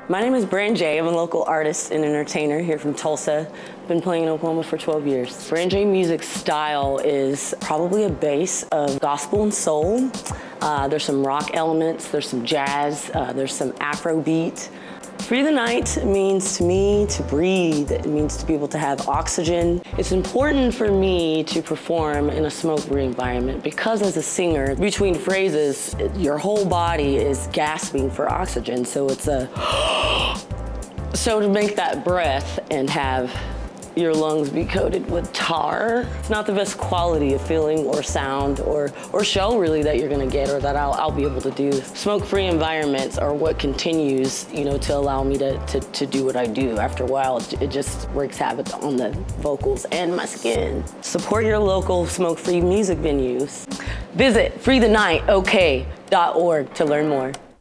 My name is Branjae. I'm a local artist and entertainer here from Tulsa. Been playing in Oklahoma for 12 years. Branjae music style is probably a base of gospel and soul. There's some rock elements, there's some jazz, there's some Afrobeat. Free the night means to me to breathe. It means to be able to have oxygen. It's important for me to perform in a smoke-free environment because as a singer, between phrases, your whole body is gasping for oxygen. So it's so to make that breath and have your lungs be coated with tar, it's not the best quality of feeling or sound or show really that you're gonna get or that I'll be able to do. Smoke-free environments are what continues, to allow me to do what I do. After a while, it just wreaks havoc on the vocals and my skin. Support your local smoke-free music venues. Visit freethenightok.org to learn more.